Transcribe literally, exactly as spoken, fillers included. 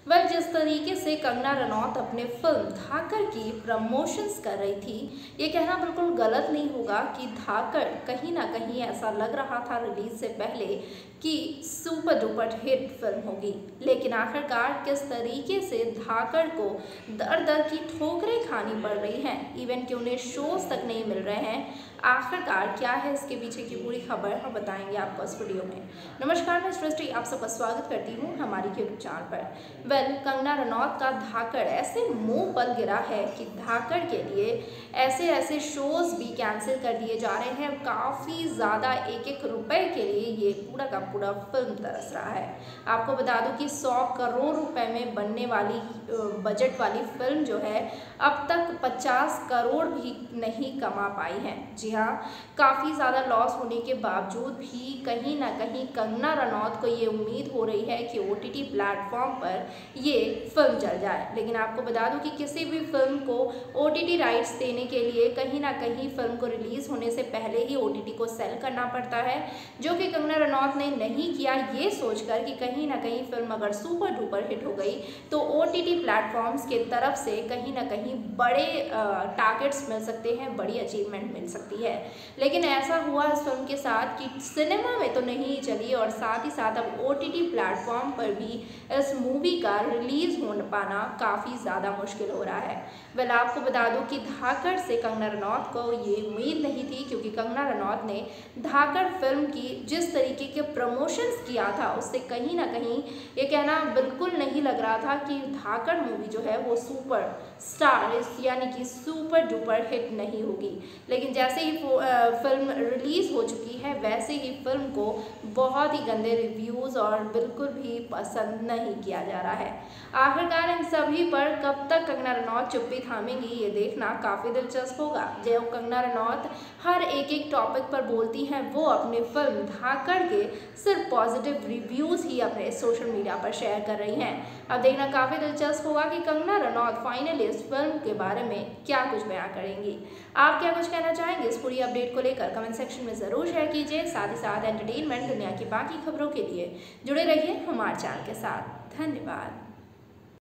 Well जिस तरीके से कंगना रनौत अपने फिल्म धाकड़ की प्रमोशंस कर रही थी, ये कहना बिल्कुल गलत नहीं होगा कि धाकड़ कहीं ना कहीं ऐसा लग रहा था रिलीज से पहले कि सुपर डुपर हिट फिल्म होगी। लेकिन आखिरकार किस तरीके से धाकड़ को दर दर की ठोकरें खानी पड़ रही हैं, इवन कि उन्हें शोज तक नहीं मिल रहे हैं, आखिरकार क्या है इसके पीछे की पूरी खबर हम बताएंगे आपको इस वीडियो में। नमस्कार, मैं सृष्टि आप सबका स्वागत करती हूँ हमारी यूट्यूब चैनल पर। वेल कंगना रनौत का धाकड़ ऐसे मुंह पर गिरा है कि धाकड़ के लिए ऐसे ऐसे शोज भी कैंसिल कर दिए जा रहे हैं। काफ़ी ज़्यादा एक एक रुपए के लिए ये पूरा का पूरा फिल्म तरस रहा है। आपको बता दूं कि सौ करोड़ रुपए में बनने वाली बजट वाली फिल्म जो है अब तक पचास करोड़ भी नहीं कमा पाई है। जी हाँ, काफ़ी ज़्यादा लॉस होने के बावजूद भी कहीं ना कहीं कंगना रनौत को ये उम्मीद हो रही है कि ओ टी टी प्लेटफॉर्म पर ये फिल्म चल जाए। लेकिन आपको बता दूं कि किसी भी फिल्म को ओ टी टी राइट्स देने के लिए कहीं ना कहीं फिल्म को रिलीज होने से पहले ही ओ टी टी को सेल करना पड़ता है, जो कि कंगना रनौत ने नहीं किया, ये सोचकर कि कहीं ना कहीं फिल्म अगर सुपर डुपर हिट हो गई तो ओ टी टी प्लेटफॉर्म्स के तरफ से कहीं ना कहीं बड़े टारगेट्स मिल सकते हैं, बड़ी अचीवमेंट मिल सकती है। लेकिन ऐसा हुआ इस फिल्म के साथ कि सिनेमा में तो नहीं चली और साथ ही साथ अब ओ टी टी प्लेटफॉर्म पर भी इस मूवी का रिलीज हो पाना काफ़ी ज़्यादा मुश्किल हो रहा है। वेल आपको बता दूं कि धाकड़ से कंगना रनौत को ये उम्मीद नहीं थी, क्योंकि कंगना रनौत ने धाकड़ फिल्म की जिस तरीके के प्रमोशंस किया था उससे कहीं ना कहीं ये कहना बिल्कुल नहीं लग रहा था कि धाकड़ मूवी जो है वो सुपर स्टार यानी कि सुपर डुपर हिट नहीं होगी। लेकिन जैसे ही फिल्म रिलीज हो चुकी है वैसे ही फिल्म को बहुत ही गंदे रिव्यूज़ और बिल्कुल भी पसंद नहीं किया जा रहा है। आखिरकार इन सभी पर कब तक कंगना रनौत चुप्पी थामेंगी ये देखना काफ़ी दिलचस्प होगा। जो कंगना रनौत हर एक एक टॉपिक पर बोलती हैं, वो अपनी फिल्म धाकड़ के सिर्फ पॉजिटिव रिव्यूज़ ही अपने सोशल मीडिया पर शेयर कर रही हैं। अब देखना काफ़ी दिलचस्प होगा कि कंगना रनौत फाइनली इस फिल्म के बारे में क्या कुछ बयां करेंगी। आप क्या कुछ कहना चाहेंगे इस पूरी अपडेट को लेकर कमेंट सेक्शन में ज़रूर शेयर कीजिए। साथ ही साथ एंटरटेनमेंट दुनिया की बाकी खबरों के लिए जुड़े रहिए हमारे चैनल के साथ। धन्यवाद।